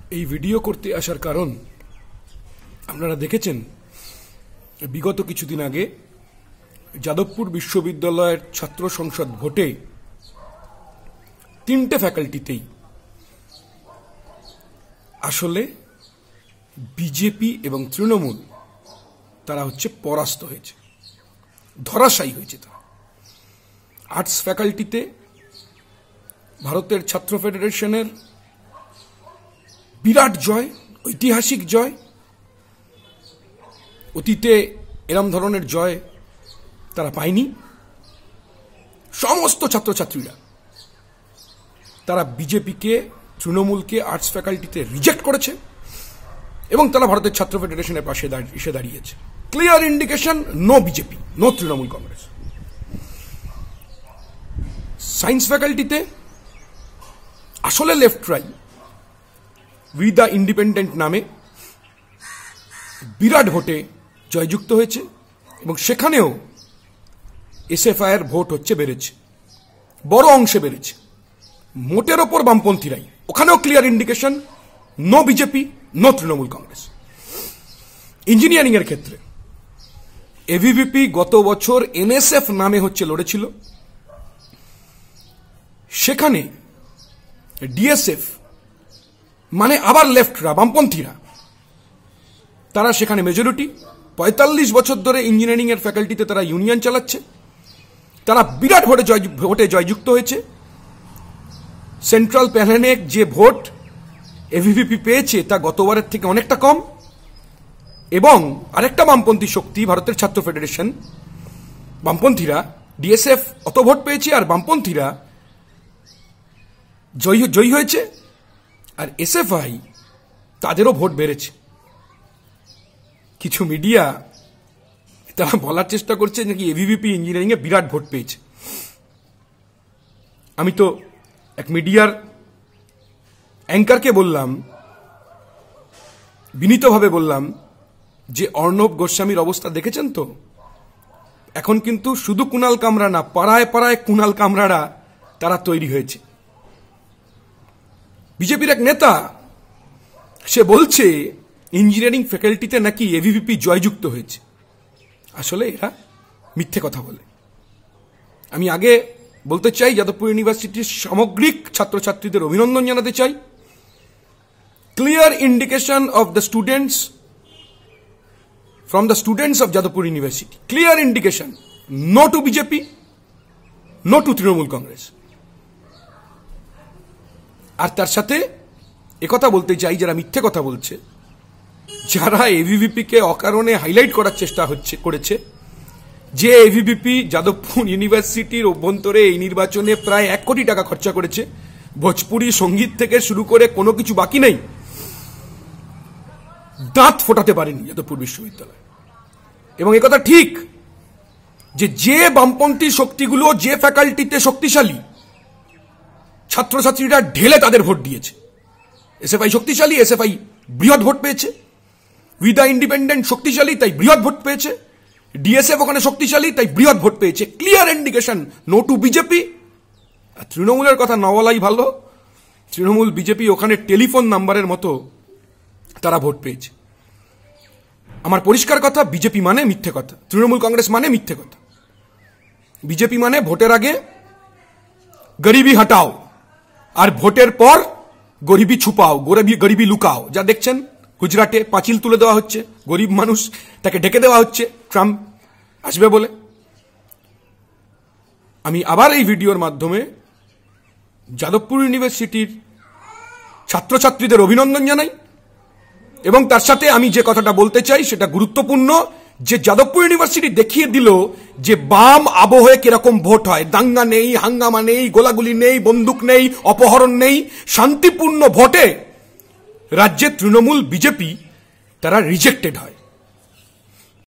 এই ভিডিও করতে আসার কারণ আপনারা দেখেছেন বিগত কিছুদিন আগে যাদবপুর বিশ্ববিদ্যালয়ের ছাত্র সংসদ ভোটে 3টে ফ্যাকাল্টিতেই আসলে বিজেপি এবং তৃণমূল তারা হচ্ছে পরাস্ত হয়েছে, ধরাশায়ী হয়েছে। তারা আর্টস ফ্যাকাল্টিতে ভারতের ছাত্র ফেডারেশনের বিরাট জয়, ঐতিহাসিক জয়। অতীতে এরম ধরনের জয় তারা পায়নি। সমস্ত ছাত্রছাত্রীরা তারা বিজেপিকে, তৃণমূলকে আর্টস ফ্যাকাল্টিতে রিজেক্ট করেছে এবং তারা ভারতের ছাত্র ফেডারেশনের পাশে এসে দাঁড়িয়েছে। Clear indication, no BJP, no Trinamool Congress. Science ফ্যাকাল্টিতে আসলে left right with the independent নামে বিরাট ভোটে জয়যুক্ত হয়েছে এবং সেখানেও এসএফআই এর ভোট হচ্ছে বেড়েছে, বড় অংশে বেড়েছে। মোটের ওপর বামপন্থীরাই, ওখানেও clear indication, no BJP, no Trinamool Congress. Engineering এর ক্ষেত্রে এভিভিপি গত বছর এনএসএফ নামে হচ্ছে লড়েছিল, সেখানে ডিএসএফ মানে আবার লেফটরা, বামপন্থীরা, তারা সেখানে মেজরিটি। 45 বছর ধরে ইঞ্জিনিয়ারিং এর ফ্যাকাল্টিতে তারা ইউনিয়ন চালাচ্ছে, তারা বিরাট ভোটে জয়যুক্ত হয়েছে। সেন্ট্রাল প্যানেলে যে ভোট এভিভিপি পেয়েছে তা গতবারের থেকে অনেকটা কম। এবং আরেকটা বামপন্থী শক্তি ভারতের ছাত্র ফেডারেশন, বামপন্থীরা, ডিএসএফ অত ভোট পেয়েছে আর বামপন্থীরা জয়ী হয়েছে। আর এসএফআই তাদেরও ভোট বেড়েছে। কিছু মিডিয়া তারা বলার চেষ্টা করছে নাকি এভিভিপি ইঞ্জিনিয়ারিং এ বিরাট ভোট পেয়েছে। আমি তো এক মিডিয়ার অ্যাঙ্কারকে বললাম, বিনীতভাবে বললাম যে অর্ণব গোস্বামীর অবস্থা দেখেছেন তো, এখন কিন্তু শুধু কুণাল কামরা না, পাড়ায় পাড়ায় কুণাল কামরারা তারা তৈরি হয়েছে। বিজেপির এক নেতা সে বলছে ইঞ্জিনিয়ারিং ফ্যাকাল্টিতে নাকি এভিভিপি জয়যুক্ত হয়েছে। আসলে এরা মিথ্যে কথা বলে। আমি আগে বলতে চাই, যাদবপুর ইউনিভার্সিটির সামগ্রিক ছাত্রছাত্রীদের অভিনন্দন জানাতে চাই। Clear indication of the students from the students of Jadavpur university, clear indication, no to BJP, no to Trinamool Congress. আর তার সাথে একথা বলতে চাই, যারা মিথ্যে কথা বলছে, যারা এভিভিপি কে অকারণে হাইলাইট করার চেষ্টা করেছে, যে এভিভিপি যাদবপুর ইউনিভার্সিটির অভ্যন্তরে এই নির্বাচনে প্রায় 1 কোটি টাকা খরচা করেছে, ভোজপুরি সঙ্গীত থেকে শুরু করে কোনো কিছু বাকি নেই, দাঁত ফোটাতে পারেনি যাদবপুর বিশ্ববিদ্যালয়। এবং একথা ঠিক যে বামপন্থী শক্তিগুলো যে ফ্যাকাল্টিতে শক্তিশালী, ছাত্রছাত্রীরা ঢেলে তাদের ভোট দিয়েছে। এসএফআই শক্তিশালী, এসএফআই বৃহৎ ভোট পেয়েছে। উইথ দ্য ইন্ডিপেন্ডেন্ট শক্তিশালী, তাই বৃহৎ ভোট পেয়েছে। ডিএসএফ ওখানে শক্তিশালী, তাই বৃহৎ ভোট পেয়েছে। Clear indication, no to BJP. আর তৃণমূলের কথা না বলাই ভালো। তৃণমূল বিজেপি ওখানে টেলিফোন নাম্বারের মতো তারা ভোট পেয়েছে। আমার পরিষ্কার কথা, বিজেপি মানে মিথ্যে কথা, তৃণমূল কংগ্রেস মানে মিথ্যে কথা। বিজেপি মানে ভোটের আগে গরিবি হটাও আর ভোটের পর গরিবি ছুপাও, গরিবি লুকাও। যা দেখছেন গুজরাটে পাঁচিল তুলে দেওয়া হচ্ছে, গরিব মানুষ তাকে ঢেকে দেওয়া হচ্ছে ট্রাম্প আসবে বলে। আমি আবার এই ভিডিওর মাধ্যমে যাদবপুর ইউনিভার্সিটির ছাত্রছাত্রীদের অভিনন্দন জানাই এবং তার সাথে আমি যে কথাটা বলতে চাই সেটা গুরুত্বপূর্ণ, যে যাদবপুর ইউনিভার্সিটি দেখিয়ে দিল যে বাম আবহে কিরকম ভোট হয়। দাঙ্গা নেই, হাঙ্গামা নেই, গোলাগুলি নেই, বন্দুক নেই, অপহরণ নেই, শান্তিপূর্ণ ভোটে রাজ্যে তৃণমূল বিজেপি তারা রিজেক্টেড হয়।